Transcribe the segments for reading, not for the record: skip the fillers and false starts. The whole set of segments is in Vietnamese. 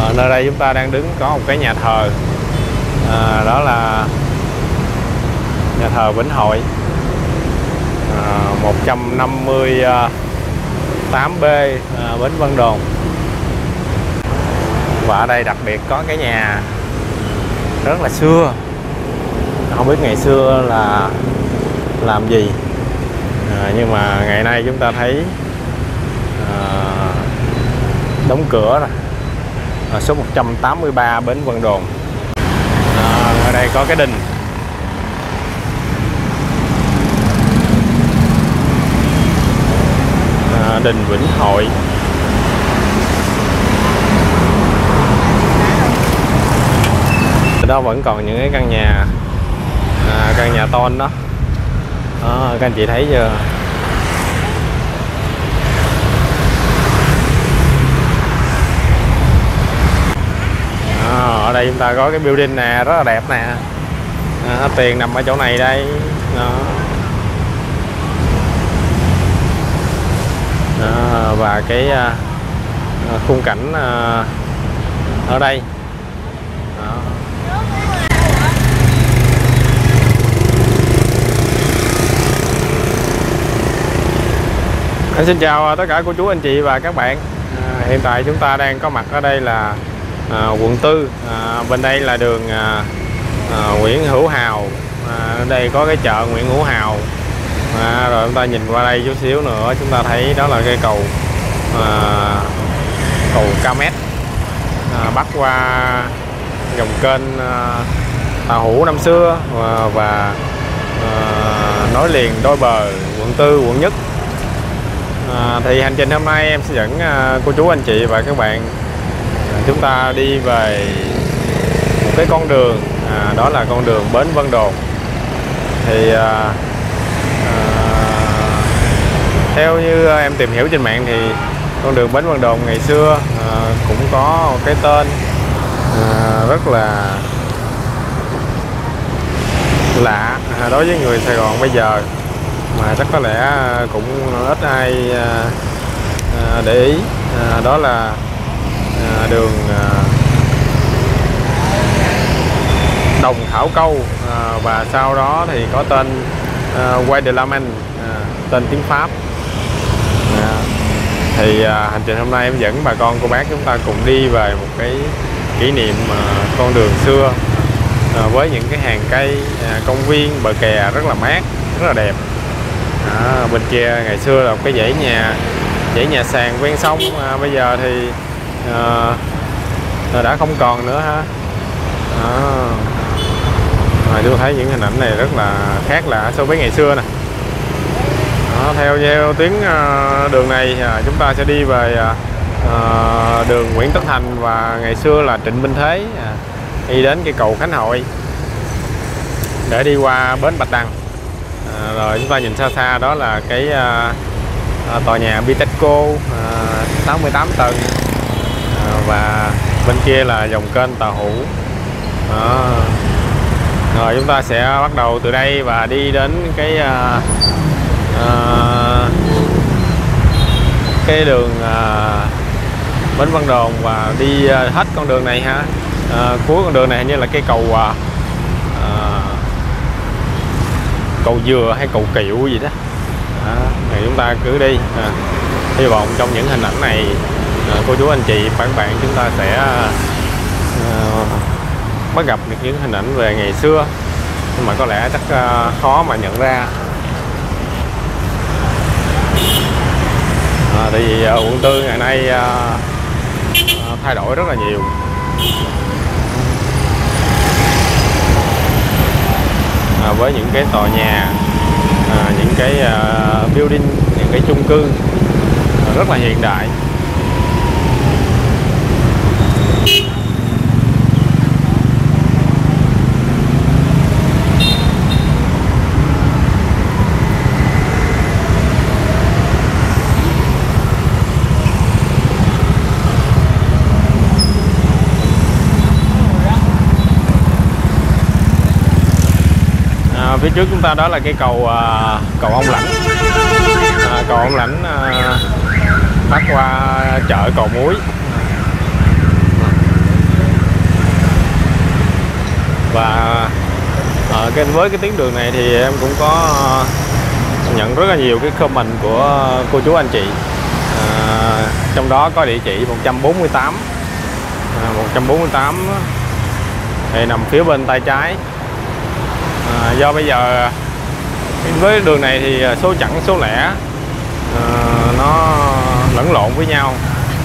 Nơi đây chúng ta đang đứng có một cái nhà thờ, đó là nhà thờ Vĩnh Hội 158B Bến Vân Đồn. Và ở đây đặc biệt có cái nhà rất là xưa, không biết ngày xưa là làm gì, nhưng mà ngày nay chúng ta thấy đóng cửa rồi. Số 183 Bến Vân Đồn. Ở đây có cái đình. Đình Vĩnh Hội. Đó vẫn còn những cái căn nhà tôn đó. Các anh chị thấy chưa? Ở đây chúng ta có cái building nè, rất là đẹp nè. Tiền nằm ở chỗ này đây. Và cái khung cảnh ở đây. Xin chào tất cả cô chú anh chị và các bạn. Hiện tại chúng ta đang có mặt ở đây là quận 4. Bên đây là đường Nguyễn Hữu Hào. Ở đây có cái chợ Nguyễn Hữu Hào. Rồi chúng ta nhìn qua đây chút xíu nữa, chúng ta thấy đó là cái cầu Ca-mét, bắc qua dòng kênh Tàu Hủ năm xưa và nối liền đôi bờ quận 4, quận Nhất. Thì hành trình hôm nay em sẽ dẫn cô chú anh chị và các bạn chúng ta đi về một cái con đường, đó là con đường Bến Vân Đồn. Thì theo như em tìm hiểu trên mạng thì con đường Bến Vân Đồn ngày xưa cũng có một cái tên rất là lạ đối với người Sài Gòn bây giờ, mà chắc có lẽ cũng ít ai để ý. Đó là đường Đồng Thảo Câu, và sau đó thì có tên Quai de la Manne, tên tiếng Pháp. Thì hành trình hôm nay em dẫn bà con cô bác chúng ta cùng đi về một cái kỷ niệm con đường xưa, với những cái hàng cây, công viên, bờ kè rất là mát, rất là đẹp. Bên kia ngày xưa là một cái dãy nhà sàn ven sông, bây giờ thì đã không còn nữa ha. Tôi thấy những hình ảnh này rất là khác lạ so với ngày xưa nè. Theo tuyến đường này chúng ta sẽ đi về đường Nguyễn Tất Thành và ngày xưa là Trịnh Minh Thế, đi đến cái cầu Khánh Hội để đi qua bến Bạch Đằng. Rồi chúng ta nhìn xa xa đó là cái tòa nhà Bitexco 68 tầng, và bên kia là dòng kênh Tàu Hủ. Rồi chúng ta sẽ bắt đầu từ đây và đi đến cái đường Bến Vân Đồn và đi hết con đường này ha. Cuối con đường này hình như là cái cầu Dừa hay cầu Kiệu gì đó. Thì chúng ta cứ đi. Hy vọng trong những hình ảnh này cô chú anh chị và các bạn chúng ta sẽ bắt gặp được những hình ảnh về ngày xưa, nhưng mà có lẽ chắc khó mà nhận ra. Thì quận 4 ngày nay thay đổi rất là nhiều. Với những cái tòa nhà, những cái building, những cái chung cư rất là hiện đại. Phía trước chúng ta đó là cái cầu Ông Lãnh. Cầu Ông Lãnh phát qua chợ Cầu Muối. với cái tuyến đường này thì em cũng có nhận rất là nhiều cái comment của cô chú anh chị, trong đó có địa chỉ 148 thì nằm phía bên tay trái. Do bây giờ với đường này thì số chẵn số lẻ nó lẫn lộn với nhau,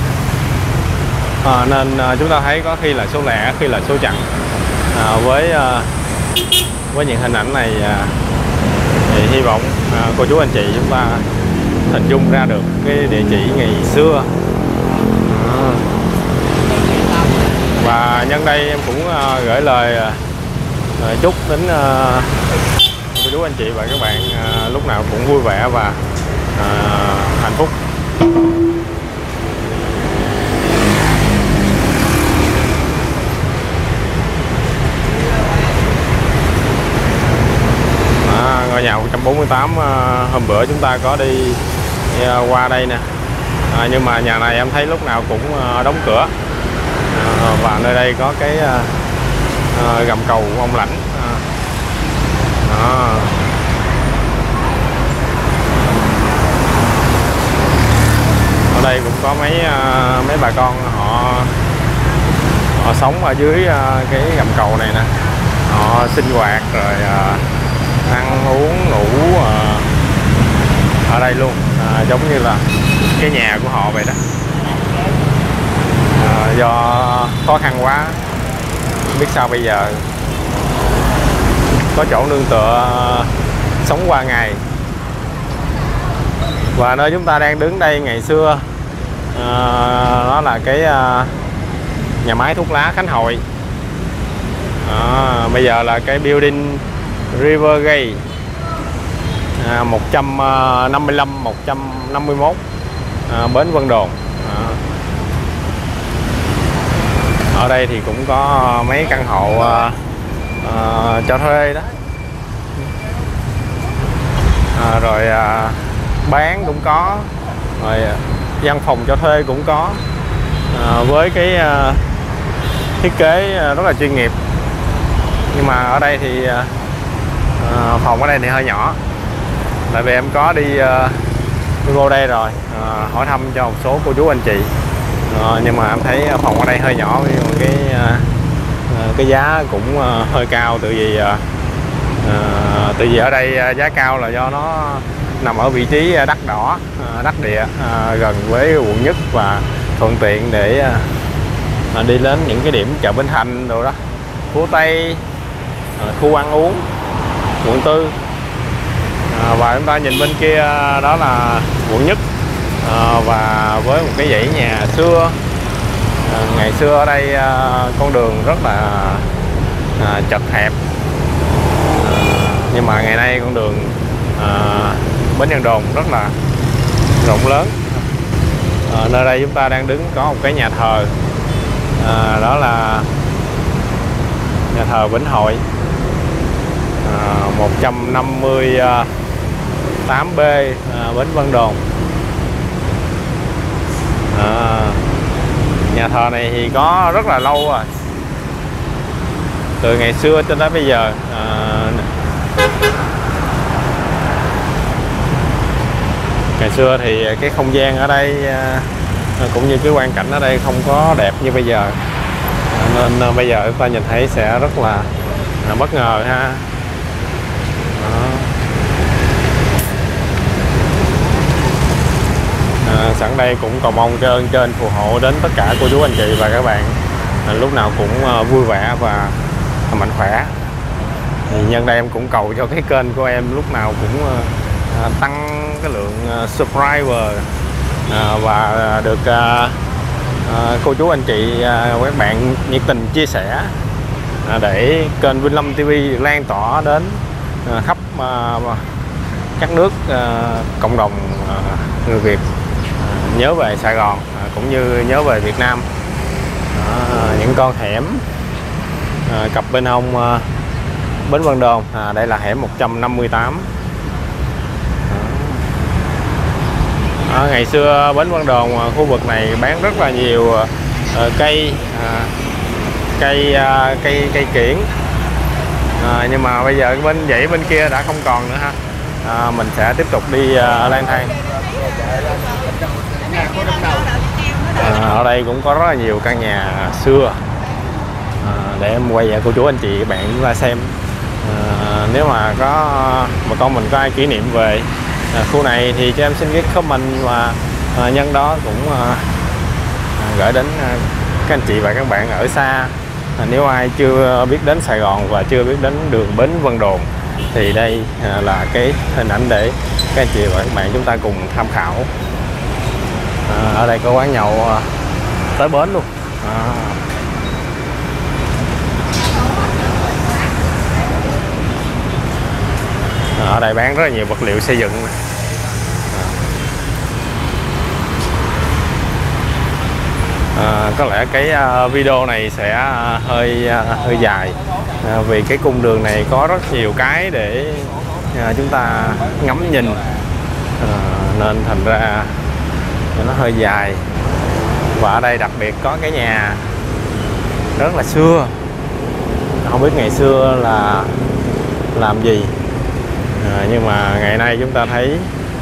nên chúng ta thấy có khi là số lẻ, khi là số chẵn. Với những hình ảnh này thì hy vọng cô chú anh chị chúng ta hình dung ra được cái địa chỉ ngày xưa. Và nhân đây em cũng gửi lời chúc đến cô chú anh chị và các bạn lúc nào cũng vui vẻ và hạnh phúc. Ngôi nhà 148 hôm bữa chúng ta có đi qua đây nè, nhưng mà nhà này em thấy lúc nào cũng đóng cửa. Và nơi đây có cái gầm cầu ông Lãnh. Ở đây cũng có mấy bà con họ sống ở dưới cái gầm cầu này nè, họ sinh hoạt rồi ăn uống ngủ ở đây luôn, giống như là cái nhà của họ vậy đó. Do khó khăn quá biết sao bây giờ, có chỗ nương tựa sống qua ngày. Và nơi chúng ta đang đứng đây ngày xưa đó là cái nhà máy thuốc lá Khánh Hội. Bây giờ là cái building Rivergate 155 151 bến Vân Đồn. Ở đây thì cũng có mấy căn hộ cho thuê đó, rồi bán cũng có, rồi văn phòng cho thuê cũng có, với cái thiết kế rất là chuyên nghiệp. Nhưng mà ở đây thì phòng ở đây thì hơi nhỏ, tại vì em có đi vô đây rồi, hỏi thăm cho một số cô chú anh chị, nhưng mà em thấy phòng ở đây hơi nhỏ, cái giá cũng hơi cao. Tại vì ở đây giá cao là do nó nằm ở vị trí đắt đỏ, đắc địa, gần với quận Nhất và thuận tiện để đi đến những cái điểm chợ Bến Thành rồi đó, phố Tây, khu ăn uống quận 4. Và chúng ta nhìn bên kia đó là quận Nhất, và với một cái dãy nhà xưa. Ngày xưa ở đây con đường rất là chật hẹp, nhưng mà ngày nay con đường Bến Vân Đồn rất là rộng lớn. Nơi đây chúng ta đang đứng có một cái nhà thờ, đó là nhà thờ Vĩnh Hội 158B Bến Vân Đồn. Nhà thờ này thì có rất là lâu rồi, từ ngày xưa cho tới bây giờ. Ngày xưa thì cái không gian ở đây cũng như cái quang cảnh ở đây không có đẹp như bây giờ, nên bây giờ chúng ta nhìn thấy sẽ rất là bất ngờ ha. Sẵn đây cũng cầu mong cho ơn trên phù hộ đến tất cả cô chú anh chị và các bạn lúc nào cũng vui vẻ và mạnh khỏe. Thì nhân đây em cũng cầu cho cái kênh của em lúc nào cũng tăng cái lượng subscriber, và được cô chú anh chị các bạn nhiệt tình chia sẻ, để kênh Vinh Lâm TV lan tỏa đến khắp các nước, cộng đồng người Việt nhớ về Sài Gòn, cũng như nhớ về Việt Nam. Những con hẻm cặp bên hông Bến Vân Đồn, đây là hẻm 158. Ngày xưa Bến Vân Đồn, khu vực này bán rất là nhiều cây kiểng, Nhưng mà bây giờ bên dãy bên kia đã không còn nữa ha. Mình sẽ tiếp tục đi lang thang. Ở đây cũng có rất là nhiều căn nhà xưa, để em quay cô chú anh chị các bạn chúng ta xem. Nếu mà có bà con mình có ai kỷ niệm về khu này thì cho em xin cái comment, và nhân đó cũng gửi đến các anh chị và các bạn ở xa. Nếu ai chưa biết đến Sài Gòn và chưa biết đến đường Bến Vân Đồn thì đây là cái hình ảnh để các anh chị và các bạn chúng ta cùng tham khảo. Ở đây có quán nhậu tới bến luôn. Ở đây bán rất là nhiều vật liệu xây dựng. Có lẽ cái video này sẽ hơi dài, vì cái cung đường này có rất nhiều cái để chúng ta ngắm nhìn, nên thành ra nó hơi dài. Và ở đây đặc biệt có cái nhà rất là xưa, không biết ngày xưa là làm gì, nhưng mà ngày nay chúng ta thấy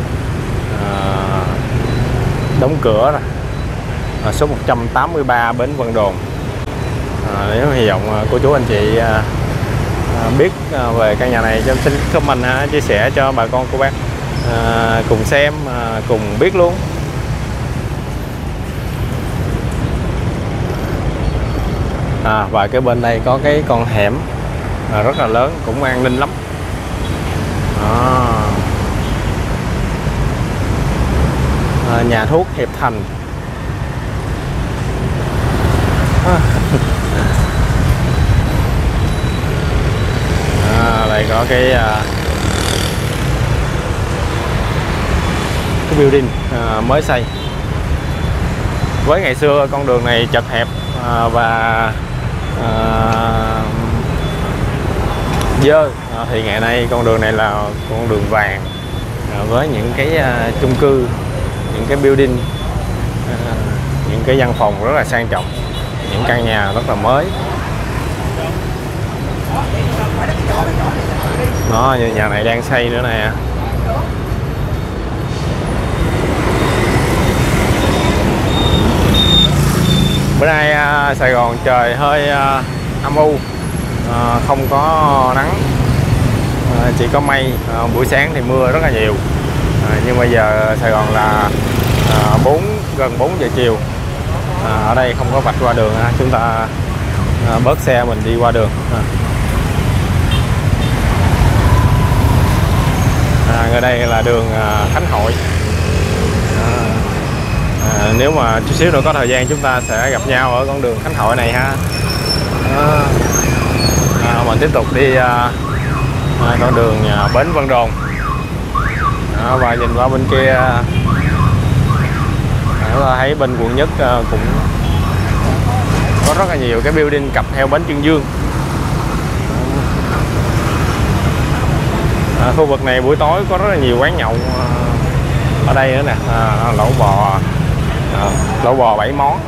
đóng cửa rồi. Số 183 Bến Vân Đồn. Nếu hy vọng cô chú anh chị biết về căn nhà này cho em xin comment chia sẻ cho bà con cô bác cùng xem, cùng biết luôn. Và cái bên đây có cái con hẻm rất là lớn, cũng an ninh lắm. Nhà thuốc Hiệp Thành. Đây có cái building mới xây. Với ngày xưa con đường này chật hẹp và dơ, thì ngày nay con đường này là con đường vàng, với những cái chung cư, những cái building, những cái văn phòng rất là sang trọng, những căn nhà rất là mới. Nó như nhà này đang xây nữa nè. Bữa nay Sài Gòn trời hơi âm u, không có nắng, chỉ có mây. Buổi sáng thì mưa rất là nhiều, nhưng bây giờ Sài Gòn là gần 4 giờ chiều. Ở đây không có vạch qua đường, chúng ta bớt xe mình đi qua đường. Ở đây là đường Khánh Hội. Nếu mà chút xíu nữa có thời gian chúng ta sẽ gặp nhau ở con đường Khánh Hội này ha. Mình tiếp tục đi con đường Bến Vân Đồn. Và nhìn qua bên kia chúng ta thấy bên quận Nhất cũng có rất là nhiều cái building cặp theo bến Chương Dương. Khu vực này buổi tối có rất là nhiều quán nhậu ở đây nữa nè. Lẩu bò 7 món.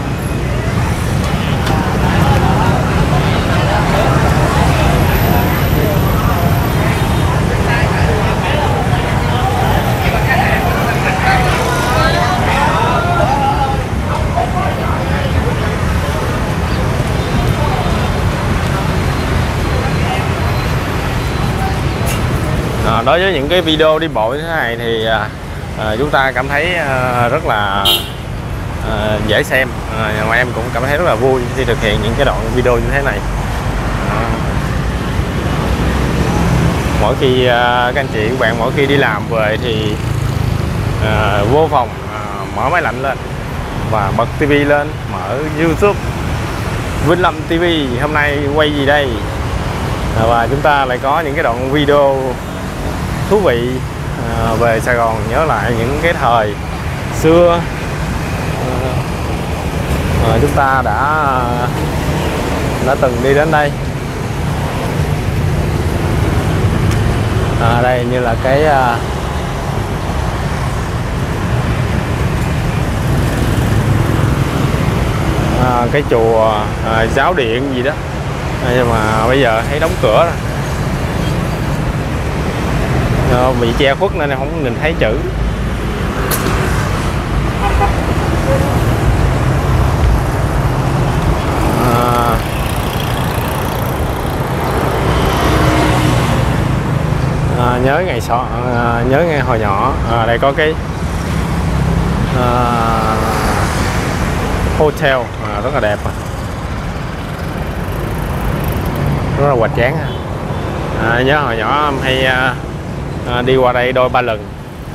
Đối với những cái video đi bộ như thế này thì chúng ta cảm thấy rất là dễ xem, mà em cũng cảm thấy rất là vui khi thực hiện những cái đoạn video như thế này. Mỗi khi các anh chị các bạn mỗi khi đi làm về thì vô phòng mở máy lạnh lên và bật tivi lên, mở YouTube Vinh Lâm TV hôm nay quay gì đây, và chúng ta lại có những cái đoạn video thú vị về Sài Gòn, nhớ lại những cái thời xưa chúng ta đã từng đi đến đây. Đây như là cái chùa Giáo Điện gì đó. Nhưng mà bây giờ thấy đóng cửa rồi, bị che khuất nên không nhìn thấy chữ. Nhớ ngày hồi nhỏ. Đây có cái hotel rất là đẹp, rất là hoành tráng. Nhớ hồi nhỏ em hay đi qua đây đôi ba lần,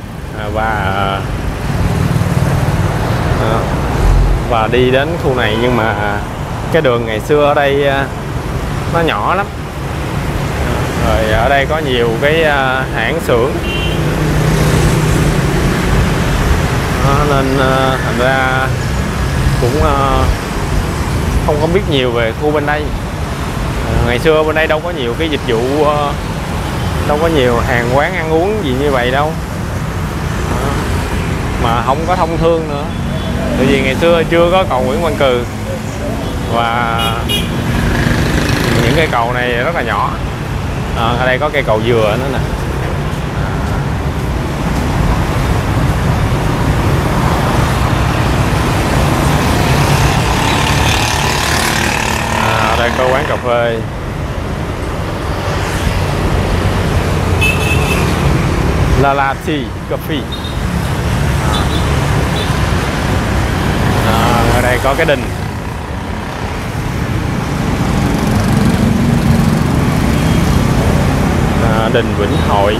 và đi đến khu này, nhưng mà cái đường ngày xưa ở đây nó nhỏ lắm. Rồi ở đây có nhiều cái hãng xưởng, nên thành ra cũng không có biết nhiều về khu bên đây. Ngày xưa bên đây đâu có nhiều cái dịch vụ, đâu có nhiều hàng quán ăn uống gì như vậy đâu, mà không có thông thương nữa. Tại vì ngày xưa chưa có cầu Nguyễn Văn Cừ, và những cây cầu này rất là nhỏ. Ở đây có cây cầu dừa nữa nè. Ở đây có quán cà phê. La Tea Coffee. Ở đây có cái đình. Đình Vĩnh Hội.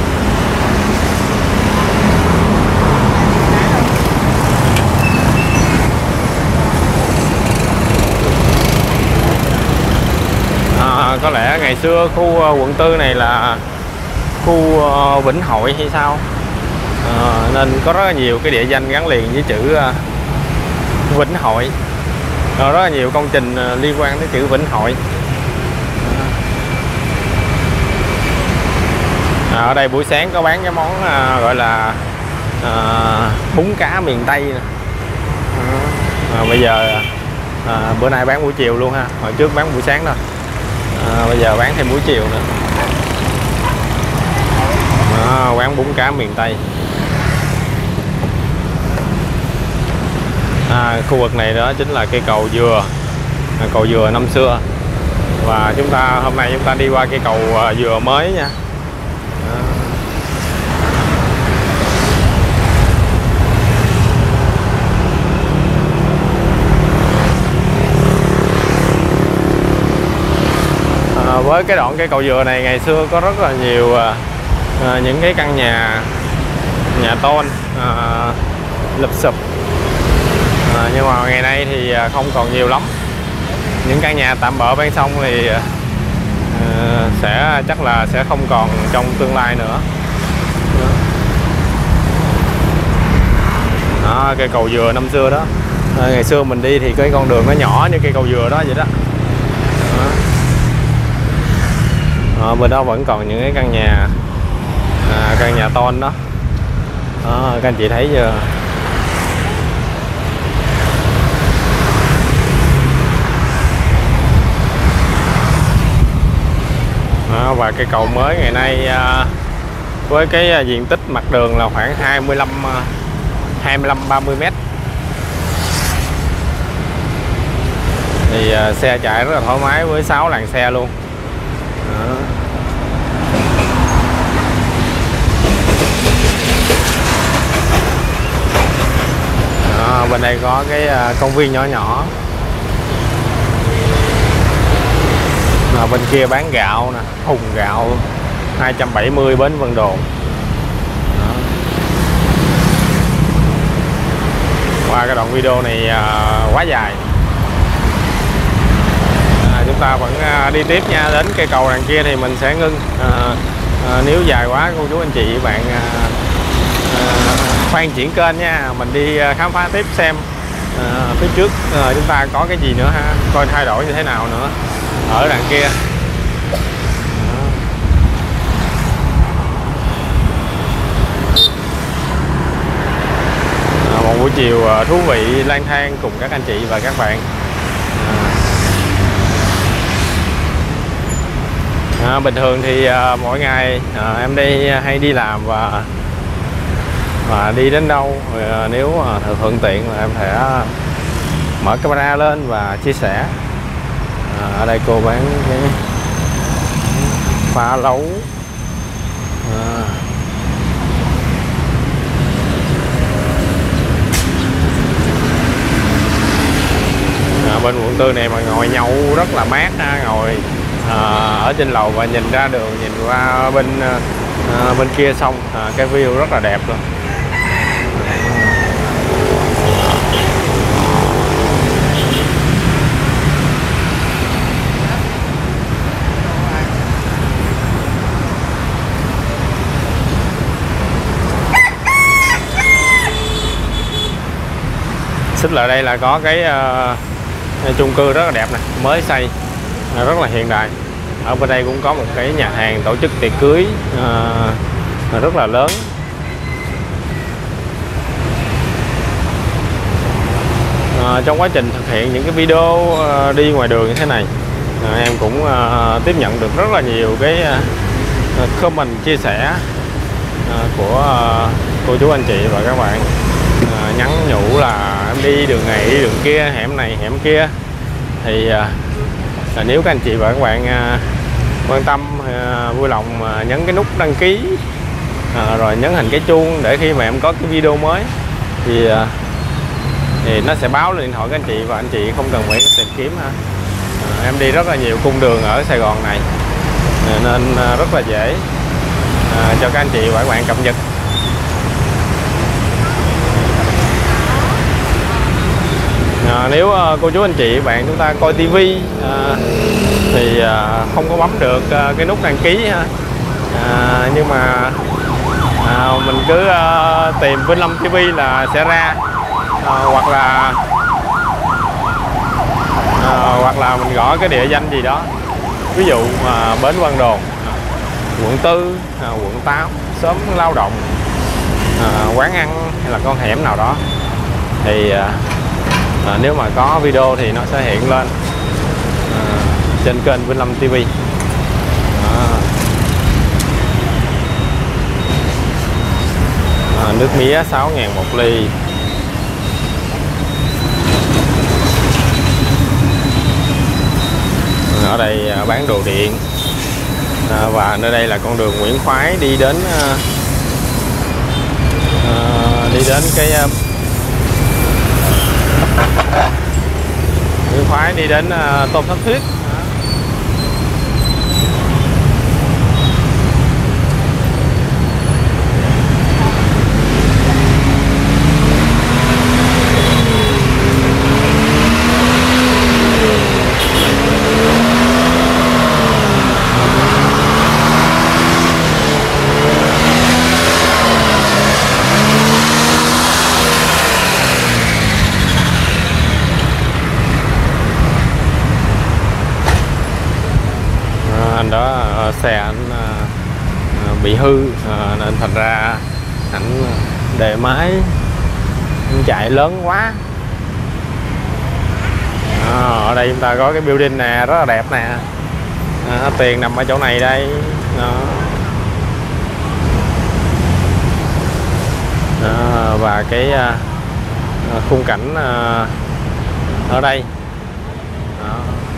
Có lẽ ngày xưa khu quận 4 này là khu Vĩnh Hội hay sao, nên có rất là nhiều cái địa danh gắn liền với chữ Vĩnh Hội, rất là nhiều công trình liên quan đến chữ Vĩnh Hội. Ở đây buổi sáng có bán cái món gọi là bún cá miền Tây nè. Bây giờ bữa nay bán buổi chiều luôn ha, hồi trước bán buổi sáng thôi, bây giờ bán thêm buổi chiều nữa. Quán bún cá miền Tây. Khu vực này đó chính là cây cầu dừa năm xưa, và hôm nay chúng ta đi qua cây cầu dừa mới nha. Với cái đoạn cây cầu dừa này, ngày xưa có rất là nhiều những cái căn nhà tôn lụp xụp, nhưng mà ngày nay thì không còn nhiều lắm. Những căn nhà tạm bợ ven sông thì chắc là sẽ không còn trong tương lai nữa. Cây cầu dừa năm xưa đó, ngày xưa mình đi thì cái con đường nó nhỏ như cây cầu dừa đó vậy đó. Bên đó vẫn còn những cái căn nhà tôn đó. Các anh chị thấy chưa? Và cây cầu mới ngày nay với cái diện tích mặt đường là khoảng 25-30 mét, thì xe chạy rất là thoải mái với 6 làn xe luôn. Bên đây có cái công viên nhỏ nhỏ. Bên kia bán gạo nè, thùng gạo 270 bến Vân Đồn. Qua cái đoạn video này quá dài, chúng ta vẫn đi tiếp nha. Đến cây cầu đằng kia thì mình sẽ ngưng. Nếu dài quá cô chú anh chị bạn khoan chuyển kênh nha, mình đi khám phá tiếp xem phía trước chúng ta có cái gì nữa ha, coi thay đổi như thế nào nữa ở đằng kia. Một buổi chiều thú vị lang thang cùng các anh chị và các bạn. Bình thường thì mỗi ngày em hay đi làm và đi đến đâu nếu thuận tiện là em sẽ mở camera lên và chia sẻ. Ở đây cô bán cái pha lấu. Bên quận 4 này mà ngồi nhậu rất là mát ha, ngồi ở trên lầu và nhìn ra đường, nhìn qua bên kia sông, cái view rất là đẹp luôn. Xích lại đây là có cái chung cư rất là đẹp này, mới xây, rất là hiện đại. Ở bên đây cũng có một cái nhà hàng tổ chức tiệc cưới rất là lớn. Trong quá trình thực hiện những cái video đi ngoài đường như thế này, em cũng tiếp nhận được rất là nhiều cái comment chia sẻ của cô chú anh chị và các bạn nhắn nhủ là em đi đường này đi đường kia, hẻm này hẻm kia, thì nếu các anh chị và các bạn quan tâm, vui lòng nhấn cái nút đăng ký, rồi nhấn hình cái chuông để khi mà em có cái video mới thì nó sẽ báo lên điện thoại các anh chị, và anh chị không cần phải tìm kiếm ha. Em đi rất là nhiều cung đường ở Sài Gòn này nên rất là dễ cho các anh chị và các bạn cập nhật. Nếu cô chú anh chị bạn chúng ta coi tivi thì không có bấm được cái nút đăng ký ha, nhưng mà mình cứ tìm Vinh Lâm TV là sẽ ra, hoặc là mình gõ cái địa danh gì đó, ví dụ bến Vân Đồn, quận 4, quận 8, xóm lao động, quán ăn hay là con hẻm nào đó, thì nếu mà có video thì nó sẽ hiện lên trên kênh Vinh Lâm TV. Nước mía 6.000 một ly. Ở đây bán đồ điện, và nơi đây là con đường Nguyễn Khoái đi đến cái Nguyễn Khoái đi đến Tôn Thất Thuyết. Anh đó xe anh bị hư nên thành ra anh đề máy, anh chạy lớn quá. Ở đây chúng ta có cái building nè, rất là đẹp nè, tiền nằm ở chỗ này đây đó. Và cái khung cảnh ở đây đó.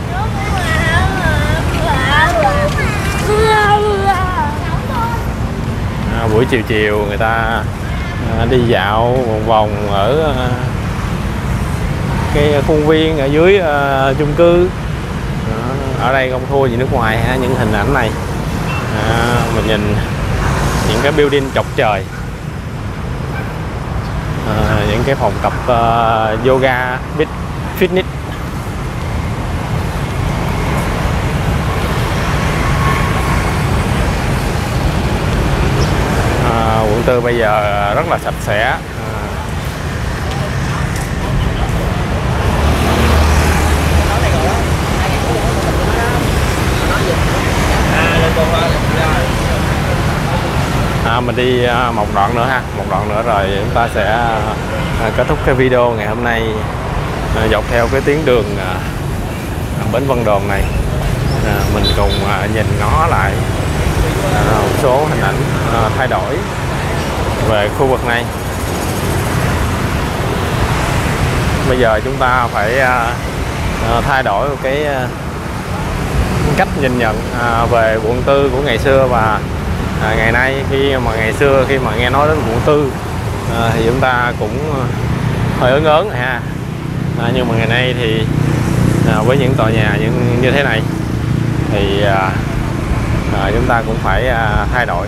Buổi chiều chiều người ta đi dạo vòng vòng ở cái khuôn viên ở dưới chung cư. Ở đây không thua gì nước ngoài ha, những hình ảnh này mình nhìn những cái building chọc trời, những cái phòng tập yoga, fitness. Quận 4 bây giờ rất là sạch sẽ. Mình đi một đoạn nữa ha, một đoạn nữa rồi chúng ta sẽ kết thúc cái video ngày hôm nay dọc theo cái tuyến đường bến Vân Đồn này. mình cùng nhìn ngó lại một số hình ảnh thay đổi về khu vực này. Bây giờ chúng ta phải thay đổi một cái cách nhìn nhận về quận 4 của ngày xưa và ngày nay. Khi mà nghe nói đến quận 4 thì chúng ta cũng hơi ớn ớn ha, nhưng mà ngày nay thì với những tòa nhà như thế này thì chúng ta cũng phải thay đổi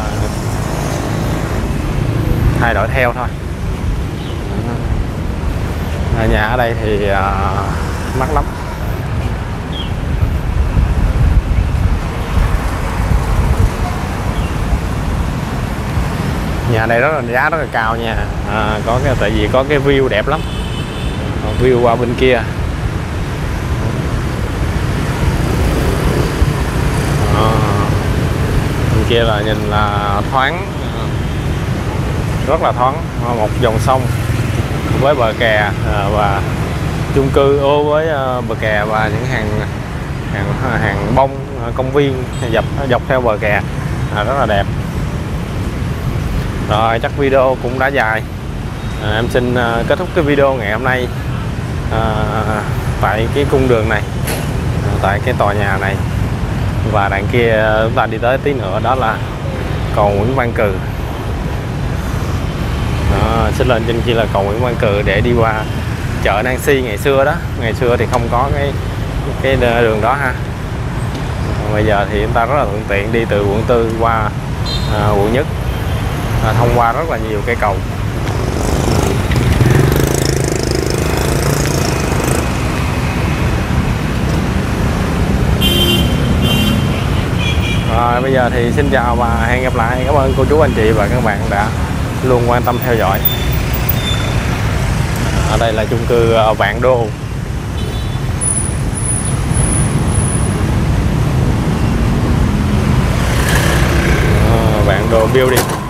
theo thôi. Nhà ở đây thì mắc lắm. Nhà này giá rất là cao nha. Tại vì có cái view đẹp lắm, view qua bên kia. Bên kia là nhìn là thoáng, rất là thoáng, một dòng sông với bờ kè và chung cư với bờ kè và những hàng bông, công viên dọc theo bờ kè rất là đẹp. Rồi chắc video cũng đã dài, em xin kết thúc cái video ngày hôm nay tại cái cung đường này, tại cái tòa nhà này, và đằng kia chúng ta đi tới tí nữa đó là cầu Nguyễn Văn Cừ. Xin lên trên kia là cầu Nguyễn Văn Cừ để đi qua chợ Nancy ngày xưa đó. Ngày xưa thì không có cái đường đó ha. Bây giờ thì chúng ta rất là thuận tiện đi từ quận 4 qua quận Nhất, thông qua rất là nhiều cây cầu. Rồi bây giờ thì xin chào và hẹn gặp lại. Cảm ơn cô chú anh chị và các bạn đã luôn quan tâm theo dõi. Ở đây là chung cư Vạn Đô. Vạn Đô Building.